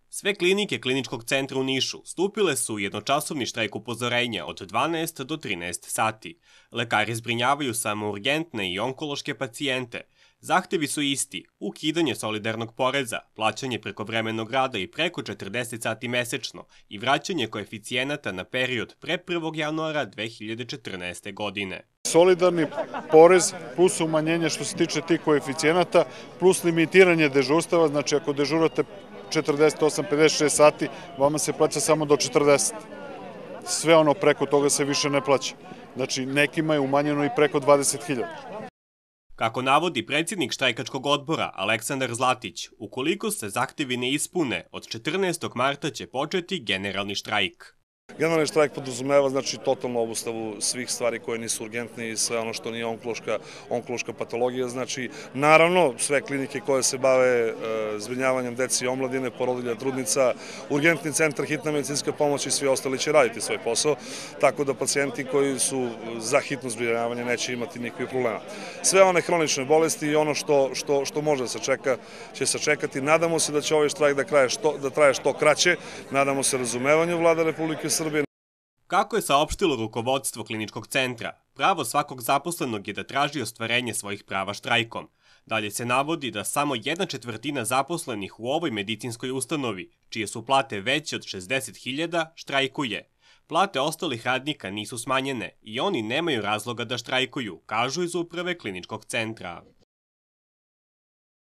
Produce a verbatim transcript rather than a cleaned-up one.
Sve klinike Kliničkog centra u Nišu stupile su u jednočasovni štrajk upozorenja od dvanaest do trinaest sati. Lekari zbrinjavaju samo urgentne i onkološke pacijente. Zahtevi su isti: ukidanje solidarnog poreza, plaćanje prekovremenog rada i preko četrdeset sati mesečno i vraćanje koeficijenata na period pre prvog januara dve hiljade četrnaeste. godine. Solidarni porez plus umanjenje što se tiče tih koeficijenata plus limitiranje dežurstava, znači ako dežurate četrdeset osam do pedeset šest sati, vama se plaća samo do četrdeset. Sve ono preko toga se više ne plaća. Znači nekima je umanjeno i preko dvadeset hiljada. Kako navodi predsjednik štrajkačkog odbora Aleksandar Zlatić, ukoliko se zahtevi ne ispune, od četrnaestog marta će početi generalni štrajk. Generalni štrajk podrazumeva znači totalnu obustavu svih stvari koje nisu urgentne i sve ono što nije onkološka, onkološka patologija. Znači, naravno, sve klinike koje se bave e, zbrinjavanjem deci i omladine, porodilja, trudnica, urgentni centar, hitna medicinska pomoć i svi ostali će raditi svoj posao, tako da pacijenti koji su za hitno zbrinjavanje neće imati nikakvih problema. Sve one hronične bolesti i ono što, što, što može da se čeka, će se čekati. Nadamo se da će ovaj štrajk da, kraje što, da traje što kraće, nadamo se razumevanju Vlade Republike Srbije. Kako je saopštilo rukovodstvo Kliničkog centra, pravo svakog zaposlenog je da traži ostvarenje svojih prava štrajkom. Dalje se navodi da samo jedna četvrtina zaposlenih u ovoj medicinskoj ustanovi, čije su plate veće od šezdeset hiljada, štrajkuje. Plate ostalih radnika nisu smanjene i oni nemaju razloga da štrajkuju, kažu iz uprave Kliničkog centra.